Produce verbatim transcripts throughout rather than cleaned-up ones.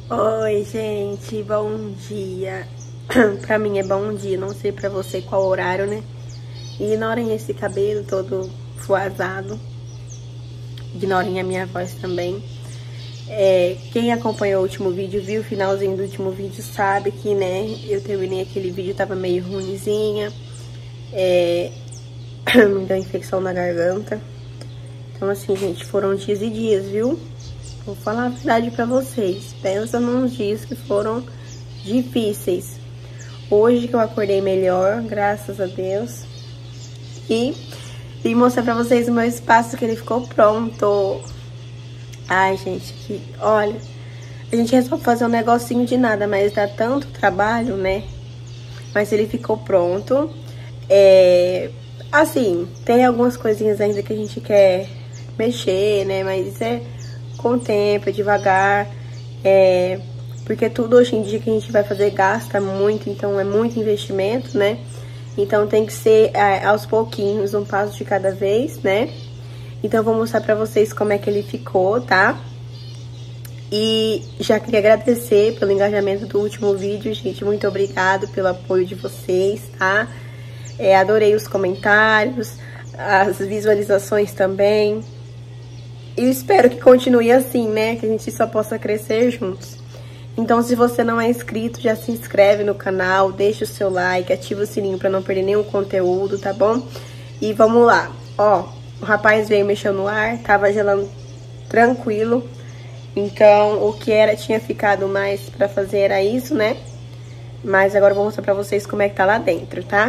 Oi, gente, bom dia. Pra mim é bom dia, não sei pra você qual horário, né? Ignorem esse cabelo todo fuazado. Ignorem a minha voz também. É, quem acompanhou o último vídeo, viu o finalzinho do último vídeo, sabe que, né, eu terminei aquele vídeo, tava meio ruimzinha. É, me deu infecção na garganta. Então, assim, gente, foram dias e dias, viu? Vou falar a verdade pra vocês. Pensa nos dias que foram difíceis. Hoje que eu acordei melhor, graças a Deus. E vim mostrar pra vocês o meu espaço, que ele ficou pronto. Ai, gente, que olha, a gente resolve fazer um negocinho de nada, mas dá tanto trabalho, né? Mas ele ficou pronto. É, assim, tem algumas coisinhas ainda que a gente quer mexer, né? Mas isso é com o tempo, é devagar. É, porque tudo hoje em dia que a gente vai fazer gasta muito, então é muito investimento, né? Então tem que ser é, aos pouquinhos, um passo de cada vez, né? Então eu vou mostrar pra vocês como é que ele ficou, tá? E já queria agradecer pelo engajamento do último vídeo, gente. Muito obrigado pelo apoio de vocês, tá? É, adorei os comentários, as visualizações também. E espero que continue assim, né? Que a gente só possa crescer juntos. Então, se você não é inscrito, já se inscreve no canal, deixa o seu like, ativa o sininho pra não perder nenhum conteúdo, tá bom? E vamos lá. Ó, o rapaz veio mexer no ar, tava gelando tranquilo. Então, o que era tinha ficado mais pra fazer era isso, né? Mas agora eu vou mostrar pra vocês como é que tá lá dentro, tá?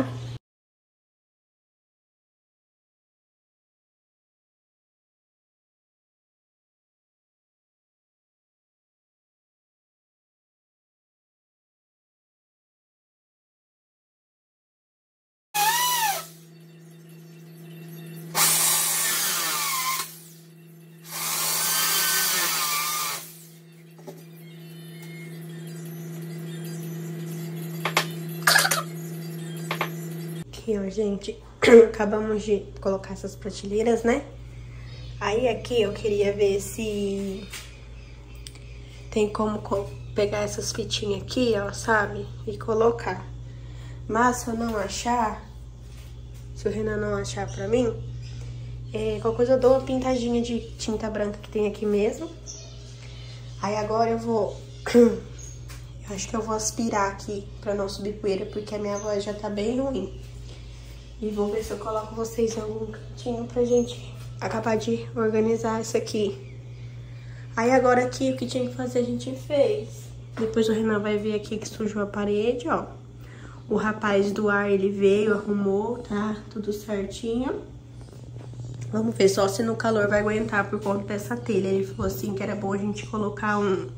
Aqui, ó, gente, acabamos de colocar essas prateleiras, né? Aí aqui eu queria ver se tem como pegar essas fitinhas aqui, ó, sabe? E colocar. Mas se eu não achar, se o Renan não achar pra mim, é, qualquer coisa eu dou uma pintadinha de tinta branca que tem aqui mesmo. Aí agora eu vou... Eu acho que eu vou aspirar aqui pra não subir poeira, porque a minha voz já tá bem ruim. E vou ver se eu coloco vocês em algum cantinho pra gente acabar de organizar isso aqui. Aí agora aqui o que tinha que fazer a gente fez. Depois o Renan vai ver aqui que sujou a parede, ó. O rapaz do ar, ele veio, arrumou, tá? Tudo certinho. Vamos ver só se no calor vai aguentar por conta dessa telha. Ele falou assim que era bom a gente colocar um...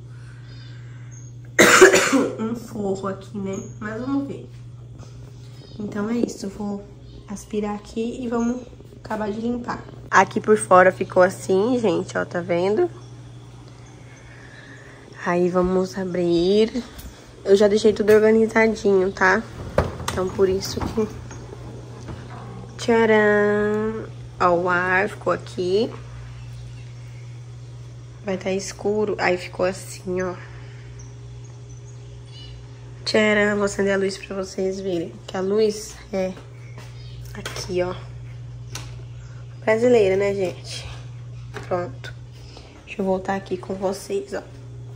um forro aqui, né? Mas vamos ver. Então é isso, eu vou aspirar aqui e vamos acabar de limpar. Aqui por fora ficou assim, gente, ó, tá vendo? Aí vamos abrir. Eu já deixei tudo organizadinho, tá? Então por isso que... Tcharam! Ó, o ar ficou aqui. Vai estar escuro. Aí ficou assim, ó. Tcharam! Vou acender a luz pra vocês verem. Que a luz é aqui, ó. Brasileira, né, gente? Pronto. Deixa eu voltar aqui com vocês, ó.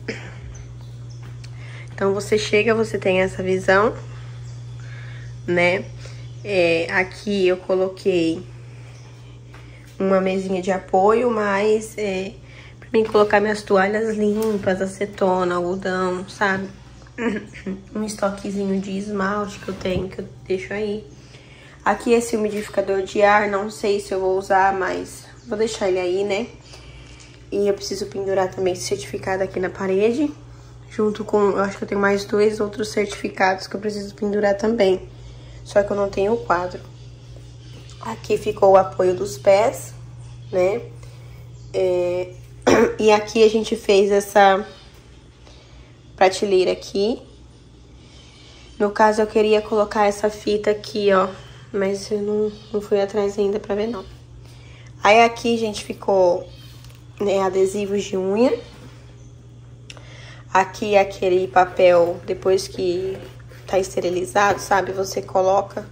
Então, você chega, você tem essa visão, né? É, aqui eu coloquei uma mesinha de apoio, mas é, pra mim colocar minhas toalhas limpas, acetona, algodão, sabe? Um estoquezinho de esmalte que eu tenho, que eu deixo aí. Aqui esse umidificador de ar, não sei se eu vou usar, mas vou deixar ele aí, né? E eu preciso pendurar também esse certificado aqui na parede. Junto com, eu acho que eu tenho mais dois outros certificados que eu preciso pendurar também. Só que eu não tenho o quadro. Aqui ficou o apoio dos pés, né? É, e aqui a gente fez essa prateleira aqui. No caso, eu queria colocar essa fita aqui, ó. Mas eu não, não fui atrás ainda pra ver, não. Aí aqui, gente, ficou, né, adesivos de unha. Aqui é aquele papel, depois que tá esterilizado, sabe? Você coloca.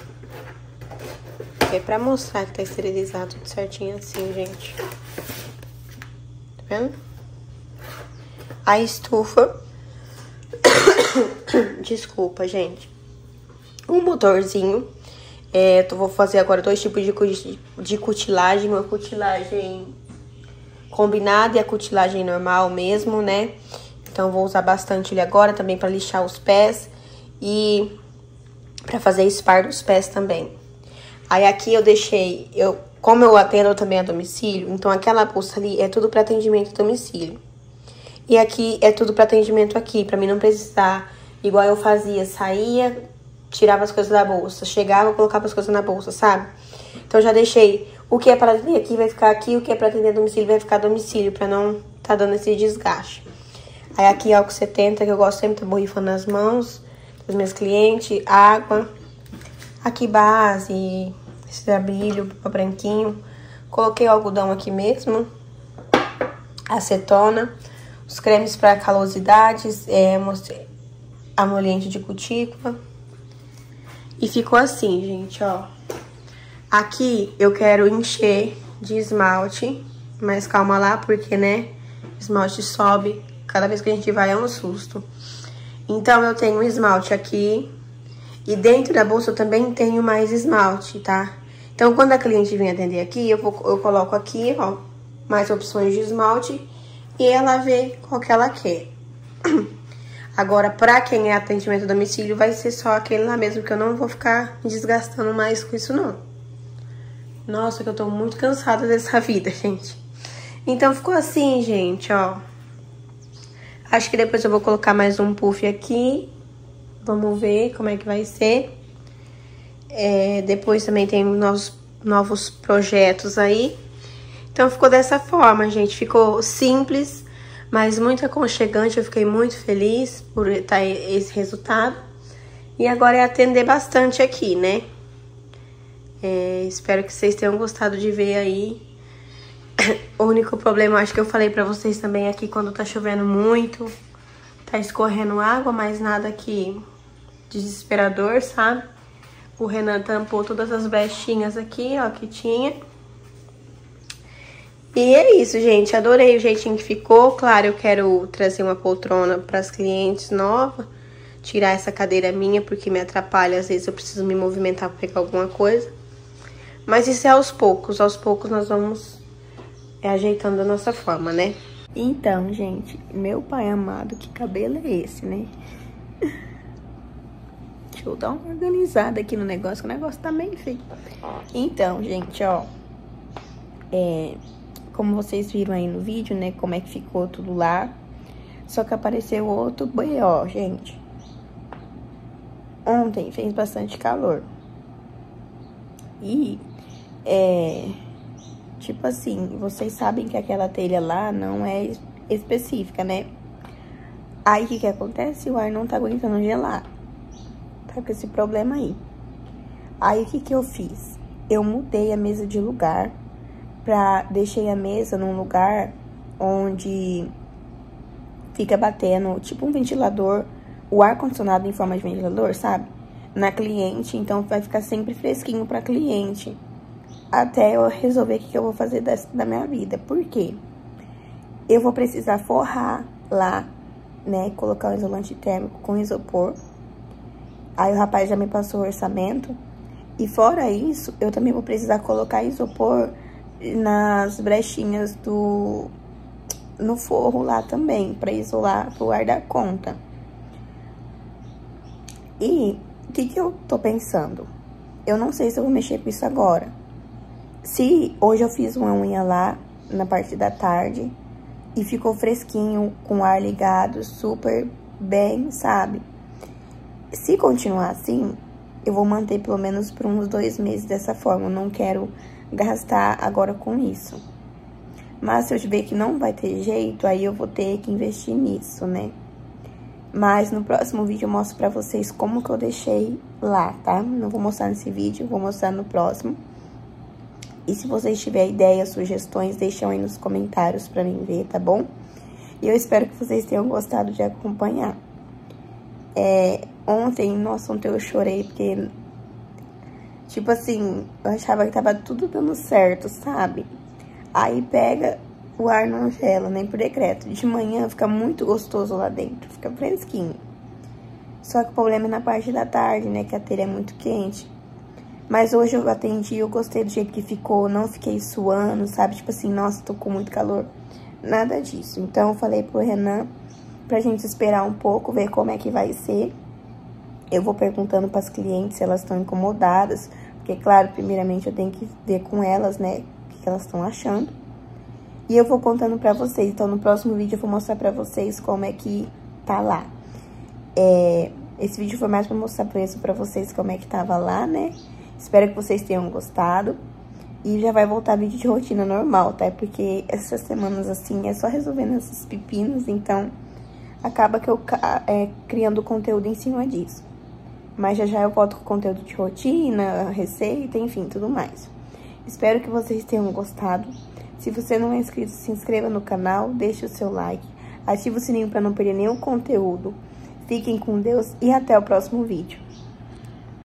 É pra mostrar que tá esterilizado tudo certinho assim, gente. Tá vendo? A estufa. Desculpa, gente. Um motorzinho. É, eu vou fazer agora dois tipos de, de cutilagem. Uma cutilagem combinada e a cutilagem normal mesmo, né? Então, vou usar bastante ele agora também pra lixar os pés. E pra fazer espar dos pés também. Aí, aqui eu deixei... eu, como eu atendo também a domicílio, então aquela bolsa ali é tudo pra atendimento a domicílio. E aqui é tudo pra atendimento aqui, pra mim não precisar, igual eu fazia, saía, tirava as coisas da bolsa, chegava, colocava as coisas na bolsa, sabe? Então, já deixei o que é pra atender aqui vai ficar aqui, o que é pra atender a domicílio vai ficar a domicílio, pra não tá dando esse desgaste. Aí, aqui, álcool setenta, que eu gosto sempre de borrifando nas mãos dos meus clientes, água. Aqui, base, esse brilho, branquinho. Coloquei o algodão aqui mesmo, acetona. Os cremes para calosidades, é, emoliente de cutícula. E ficou assim, gente, ó. Aqui eu quero encher de esmalte, mas calma lá, porque, né, esmalte sobe. Cada vez que a gente vai é um susto. Então, eu tenho esmalte aqui. E dentro da bolsa eu também tenho mais esmalte, tá? Então, quando a cliente vem atender aqui, eu, vou, eu coloco aqui, ó, mais opções de esmalte. E ela vê qual que ela quer. Agora, pra quem é atendimento a domicílio, vai ser só aquele lá mesmo, que eu não vou ficar desgastando mais com isso, não. Nossa, que eu tô muito cansada dessa vida, gente. Então, ficou assim, gente, ó. Acho que depois eu vou colocar mais um puff aqui. Vamos ver como é que vai ser. É, depois também tem novos, novos projetos aí. Então, ficou dessa forma, gente. Ficou simples, mas muito aconchegante. Eu fiquei muito feliz por estar esse resultado. E agora é atender bastante aqui, né? É, espero que vocês tenham gostado de ver aí. O único problema, acho que eu falei pra vocês também aqui, quando tá chovendo muito, tá escorrendo água, mas nada aqui desesperador, sabe? O Renan tampou todas as brechinhas aqui, ó, que tinha. E é isso, gente. Adorei o jeitinho que ficou. Claro, eu quero trazer uma poltrona para as clientes nova. Tirar essa cadeira minha, porque me atrapalha. Às vezes eu preciso me movimentar para pegar alguma coisa. Mas isso é aos poucos. Aos poucos nós vamos é, ajeitando a nossa forma, né? Então, gente, meu pai amado, que cabelo é esse, né? Deixa eu dar uma organizada aqui no negócio, que o negócio tá bem feio. Então, gente, ó. É... Como vocês viram aí no vídeo, né, como é que ficou tudo lá. Só que apareceu outro B O, gente. Ontem fez bastante calor. E, é... tipo assim, vocês sabem que aquela telha lá não é específica, né? Aí, o que que acontece? O ar não tá aguentando gelar. Tá com esse problema aí. Aí, o que que eu fiz? Eu mudei a mesa de lugar. Pra, deixei a mesa num lugar onde fica batendo, tipo um ventilador, o ar-condicionado em forma de ventilador, sabe? Na cliente, então vai ficar sempre fresquinho pra cliente. Até eu resolver o que eu vou fazer dessa, da minha vida. Por quê? Eu vou precisar forrar lá, né? Colocar um isolante térmico com isopor. Aí o rapaz já me passou o orçamento. E fora isso, eu também vou precisar colocar isopor nas brechinhas do no forro lá também, para isolar, pro ar dar conta. E o que que eu tô pensando? Eu não sei se eu vou mexer com isso agora. Se hoje eu fiz uma unha lá na parte da tarde e ficou fresquinho, com o ar ligado, super bem, sabe? Se continuar assim, eu vou manter pelo menos por uns dois meses dessa forma. Eu não quero gastar agora com isso. Mas se eu ver que não vai ter jeito, aí eu vou ter que investir nisso, né? Mas no próximo vídeo eu mostro pra vocês como que eu deixei lá, tá? Não vou mostrar nesse vídeo, vou mostrar no próximo. E se vocês tiverem ideias, sugestões, deixam aí nos comentários pra mim ver, tá bom? E eu espero que vocês tenham gostado de acompanhar. É, ontem, nossa, ontem eu chorei, porque, tipo assim, eu achava que tava tudo dando certo, sabe? Aí pega, o ar não gela, nem por decreto. De manhã fica muito gostoso lá dentro, fica fresquinho. Só que o problema é na parte da tarde, né, que a telha é muito quente. Mas hoje eu atendi, eu gostei do jeito que ficou, não fiquei suando, sabe? Tipo assim, nossa, tô com muito calor. Nada disso. Então eu falei pro Renan pra gente esperar um pouco, ver como é que vai ser. Eu vou perguntando pras clientes se elas estão incomodadas, porque, claro, primeiramente eu tenho que ver com elas, né, o que elas estão achando. E eu vou contando pra vocês. Então no próximo vídeo eu vou mostrar pra vocês como é que tá lá. É, esse vídeo foi mais pra mostrar preço pra vocês como é que tava lá, né? Espero que vocês tenham gostado. E já vai voltar vídeo de rotina normal, tá? Porque essas semanas assim é só resolvendo esses pepinos, então acaba que eu é, criando conteúdo em cima disso. Mas já já eu volto com conteúdo de rotina, receita, enfim, tudo mais. Espero que vocês tenham gostado. Se você não é inscrito, se inscreva no canal, deixe o seu like, ative o sininho para não perder nenhum conteúdo. Fiquem com Deus e até o próximo vídeo.